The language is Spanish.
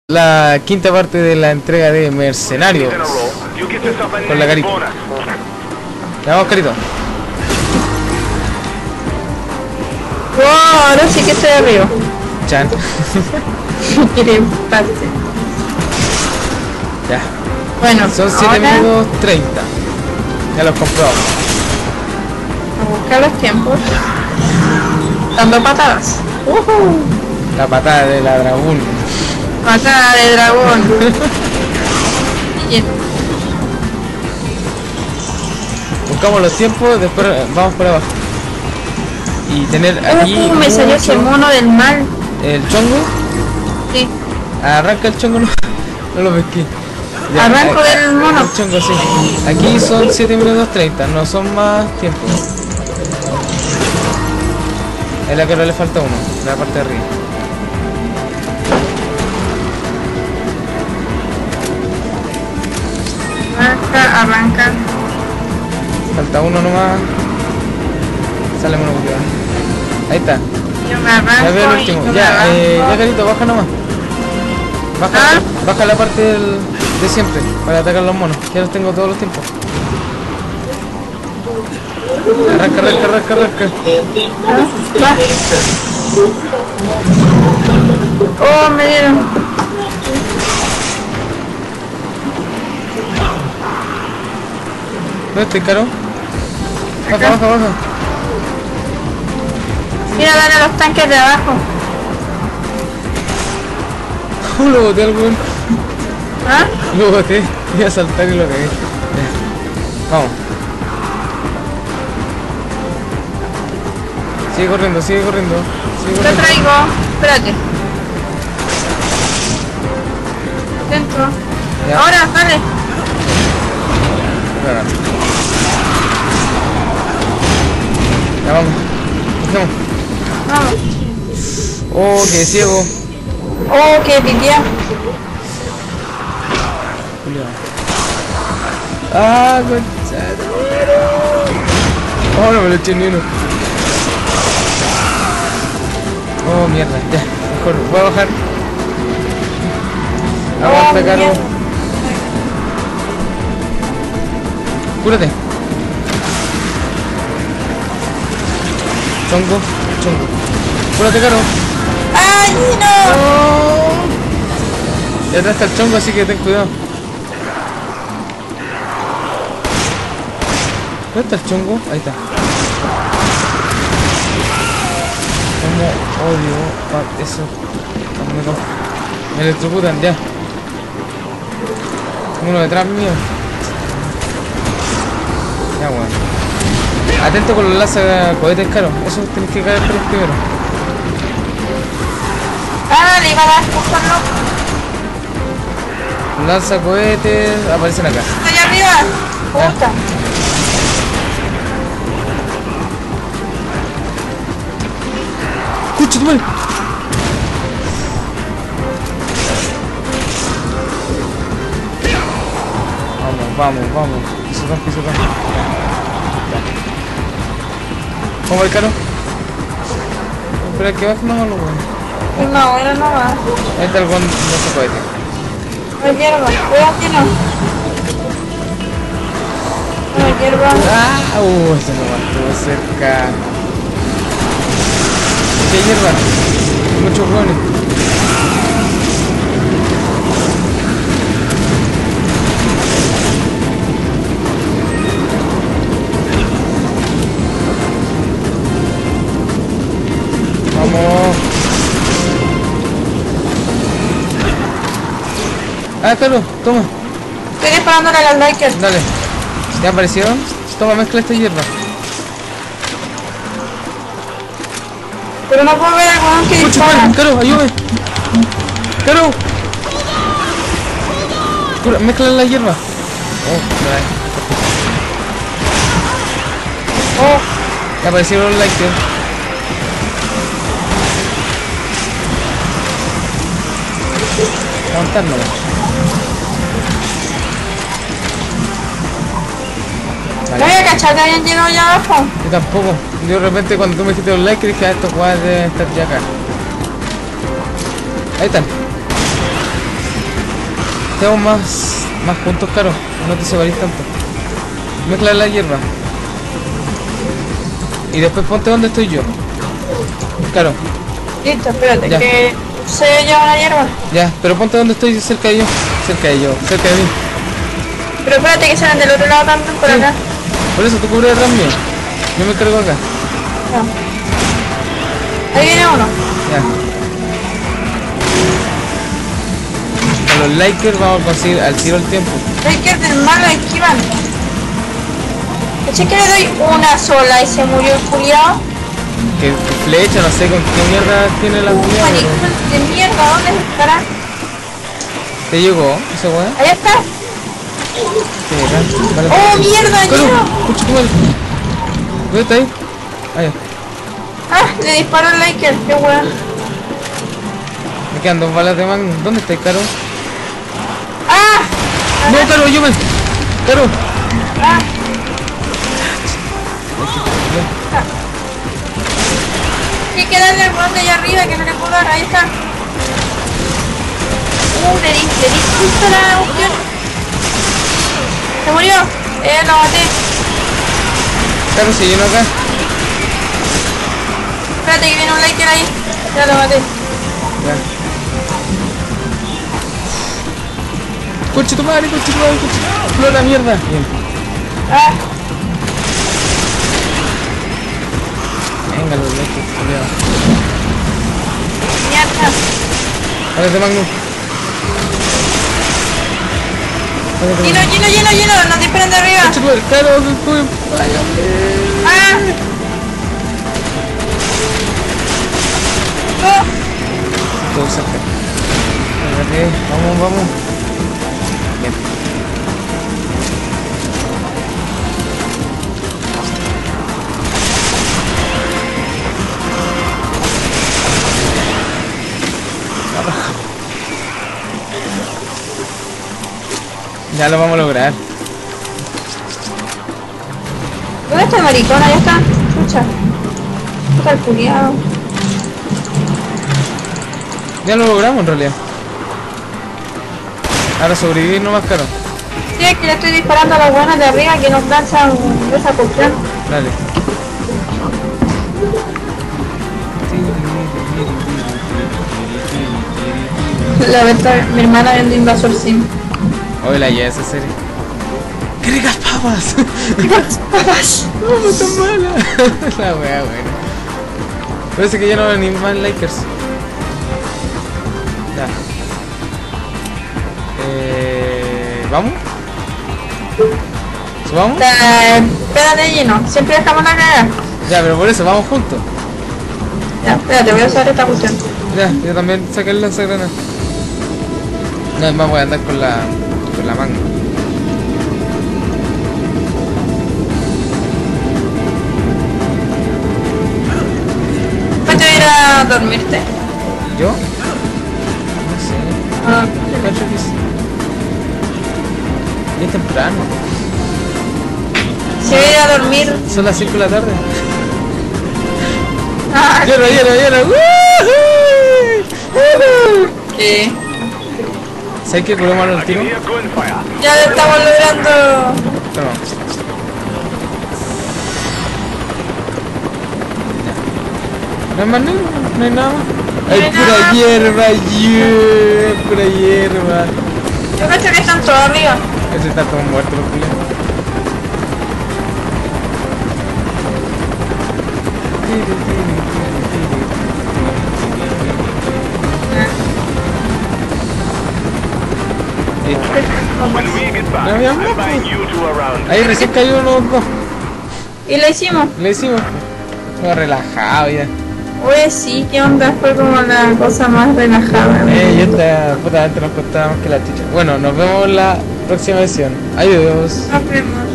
La quinta parte de la entrega de Mercenarios con la Carito. Ya vamos, Carito. Wow, ahora sí que estoy arriba. Chan. Quiere empate. Ya. Bueno, son 7 minutos 30. Ya los comprobamos. A buscar los tiempos. Dando patadas. La patada de la dragón. Patada de dragón. Bien. Buscamos los tiempos, después vamos por abajo. Y tener aquí Me salió ese mono del mal. ¿El chongo? Sí. Arranca el chongo, no lo pesqué. Ya, arranco del mono. El chongo, sí. Aquí son 7 minutos 30, no son más tiempo. Es la que no le falta uno, la parte de arriba. Arranca. Falta uno nomás. Sale mono culiado. Ahí está. Yo me arranco. Ya veo el último. Ya Carito, baja nomás. Baja la parte de siempre para atacar los monos. Ya los tengo todos los tiempos. Arranca. Oh, me dieron. ¿Dónde estoy, Caro? Baja. Mira, dale a los tanques de abajo. Lo boté al weón. ¿Ah? Lo boté. Iba a saltar y lo cagué. Vamos. Sigue corriendo. Lo traigo. Espérate. Dentro. Ya. Ahora, dale. Ya vamos. Vamos. Oh, qué ciego. Oh, qué piquea. Ah, concha. Oh, no me lo eché ni uno. Oh, mierda. Ya, mejor. Voy a bajar. Aguanta, Caro. Cúrate. Chongo. Cúrate, Caro. ¡Ay, no! Oh. Ya atrás está el chongo, así que ten cuidado. ¿Dónde está el chongo? Ahí está. Como odio eso. Me electrocutan, ya. Uno detrás mío. Ya, bueno. Atento con los lanzacohetes, Caro. Eso tenés que caer primero. Ah, le iba a dar buscarlo. Lanzacohetes aparecen acá. Estoy arriba. Puta. ¡Escucha, tu madre! Vamos. Piso acá. ¿Cómo va el Caro? Espera que baje nomás lo bueno. No, ahora no va. Ahí está el buen lanzacohete. No hierba. Cuídate, no. No hierba. Ese no estuvo cerca. ¿Qué hierba? Muchos hueones. Vamos. Carlos, toma. Estoy disparándole a las likers. Dale. ¿Ya aparecieron? Toma, mezcla esta hierba. Pero no puedo ver al weón que dispara. Caro, ayúdame. Caro. Mezcla la hierba. Ya aparecieron los likes. Aguantárnoslo. No voy a cachar que hayan llegado allá abajo. Yo tampoco. Yo de repente cuando tú me dijiste un like dije, estos jugadores deben estar ya acá. Ahí están. Estamos más juntos, Caro. No te separís tanto. Mezcla la hierba. Y después ponte donde estoy yo. Claro. Listo, espérate, Ya. que se lleva la hierba. Ya, pero ponte donde estoy cerca de yo. Cerca de mí. Pero espérate que salen del otro lado también por Sí. acá. Por eso tú cubres detrás mío. Yo me cargo acá. Ya. Ahí viene uno. Ya. Con los likers vamos a conseguir al tiro el tiempo. Hay que del malo esquivando. Eché que le doy una sola y se murió el culiao. Que flecha, no sé con qué mierda tiene la cuñada. Maricón de mierda, ¿dónde estará? ¿Te llegó ese weón? Allá está. Sí, acá. Vale. ¡Oh, mierda, Caro, lleno! escucha tu madre. ¿Dónde está ahí? Allá. Ah, le disparó el Laker, qué weón. Me quedan 2 balas de Magnum. ¿Dónde está Caro? ¡Ah! No, Caro, ayúdame. Caro. ¡Ah! Hay que darle al weón de allá arriba que no le puedo dar, ahí está. Le di justo la cuestión. Se murió. Lo maté. Caro, se llenó acá. Espérate que viene un Laker ahí. Ya lo maté. Ya. Coche tu madre, coche tu madre, coche. Flora mierda. Bien. Ah, Venga, los likers, cuidado. mierda. Vale, de Magnum. Vale, de Lleno, Magnum. lleno. Nos disparan de arriba. Coche tu madre, Caro, que estoy. Ah. Oh. Todo cerca. Espérate, vamos. Bien. Ya lo vamos a lograr. ¿Dónde está el maricón? Ahí está. Escucha. Está el culiao. Ya lo logramos en realidad. Ahora sobrevivir no más, Caro. Sí, es que le estoy disparando a los buenos de arriba que nos lanzan esa cuestión. Dale. La verdad, mi hermana viendo Invasor Sim. Hola, ya esa serie. ¡Qué ricas papas! Papas. No tan mala. La wea buena. Parece que ya no hay ni más likers. Ya. ¿Vamos? ¿Subamos? Espérate lleno. Siempre dejamos la cagada. Ya, pero por eso, vamos juntos. Ya, espérate, voy a usar esta cuestión. Ya, yo también saqué el lanzagranada. No, es más, voy a andar con la manga. ¿Vas a ir a dormirte? ¿Yo? No sé. Ah, Cacho que sí. Ya es temprano. si voy a ir a dormir. Son las 5 de la tarde. Ah, ¡Lleno! ¡Woohoo! ¿qué? ¿Sabes qué? ¿Podemos hablar al tiro? Ya lo estamos logrando. Toma. No hay más negro, no hay nada más. Hay hay pura nada. hierba, pura hierba. Yo cacho que están todos arriba. Ese está todo muerto, los culiados. No había más, pues. Ahí recién cayó los dos. Y lo hicimos. Le hicimos. Todo relajado ya. Oye, sí, ¿qué onda? Fue como la cosa más relajada. Y esta puta antes nos costaba más que la chucha. Bueno, nos vemos en la próxima versión. Adiós. Nos vemos.